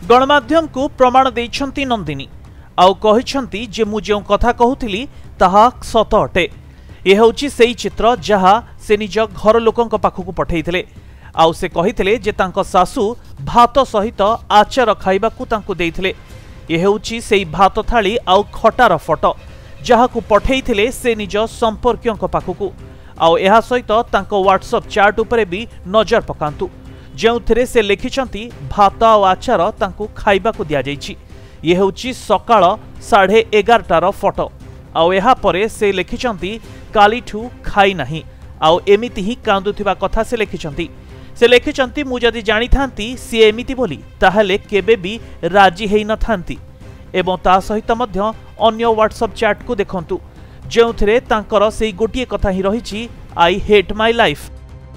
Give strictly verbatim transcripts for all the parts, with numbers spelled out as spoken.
गणमाध्यम को प्रमाण देइछंती नंदिनी आउ कहिछंती जे मु जे कथा कहूथिली ताहा सत अटे। यह होची सेई चित्र जहा से निज घर लोकंक पाखकु पठेइथिले। आउ से कहिथिले जे तांको सासू भात सहित आचार खाइबाकू तांको देइथिले। यह होची सेई भात थाली आउ खटार फोटो जहाकू पठेइथिले से निज संपर्कियोंक पाखकु। आउ एहा सहित तांको व्हाट्सएप चैट उपरे भी नजर पकांतु जेउथिरे से लिखिछंती भात आउ आचार तांको खाइबाकू दिया जाइछि। यह होची सकाळ साढ़े एगारटार फोटो। आउ एहा परे से लिखिछंती कालीठू खाई नाही आउ एमिति ही कांदुथिबा कथा से लिखिछंती। से लिखिछंती मु जदि जानि थांती सी एमिति बोली ताहले केबे भी राजी हेई न थांती। एवं ता सहित मध्य अन्य व्हाट्सएप चैट को देखंतु जेउथिरे तांकर सेई गोटिए कथा ही रहिछि आई हेट माय लाइफ।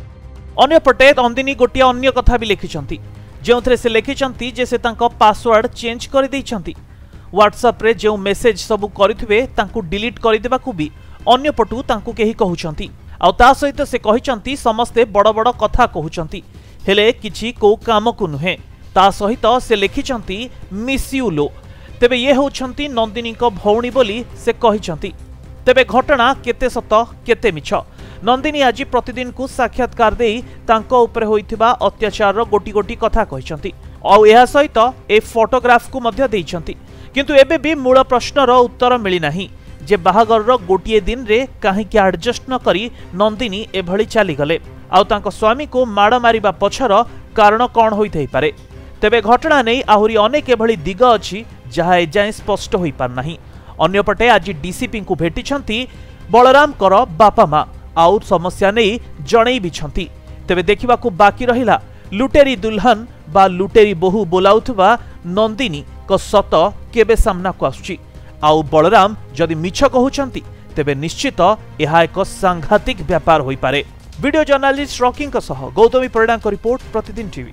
अन्यपटे नंदिनी गोटिए अन्य कथा भी लिखिछंती जेउथिरे से लिखिछंती जे से तांको पासवर्ड चेंज करि दैछंती। व्हाट्सएप रे जो मेसेज सबु करिथिबे तांको डिलीट करि देबाकू भी अन्य पटु तांको केही कहउछंती। आउ ता सहित से कहिछंती समस्ते बड़ बड़ कथा कहउछंती हेले किछि को काम को नुहे। ता सहित से लिखिछंती मिस यू लो। तेबे ये होछंती नंदिनी को भौणी बोली से कहिछंती। तेबे घटना केते सत केते मिछ नंदिनी आज प्रतिदिन को साक्षात्कार देई तांको उपरे होइथिबा अत्याचार गोटी गोटी कथा कहिछंती। आउ एहा सहित ए फोटोग्राफ को मध्य देइछंती। किंतु एबे भी मूल प्रश्नर उत्तर मिली नाही जे बाहागर गोटिए दिन रे काहेकि एडजस्ट न करी नंदिनी एभली चली गले आउ तांको स्वामी को माड़ मारिबा पछर कारण कौन होई थई पारे। तेबे घटना नै आहुरी अनेक एभली दिग अछि जहा एजाए स्पष्ट होई पार नाही। अन्यपटे आज डीसीपी को भेटिछंती बलराम कर बापा मां आउ समस्या नै जणै बिछंती। तेबे देखिबाकू बाकी रहिला लुटेरी दुल्हन बा लुटेरी बहु बोलाउथबा नंदिनी को सत केबे सामना को आसुची। आउ बलराम जदि मिछ कहउछंती तेबे निश्चित यह एक सांघातिक व्यापार होई पारे। वीडियो जर्नलिस्ट रॉकिंग का सह गौतमी परिडा को रिपोर्ट प्रतिदिन टीवी।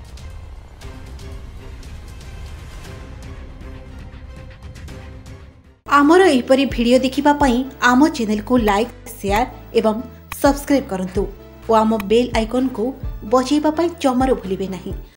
आमर एहिपरि भिडियो देखिबा पई आम चैनल को लाइक शेयर एवं सब्सक्राइब करंतु और आम बेल आइकन को बजाइबा पई जमारो भूलिबे नहीं।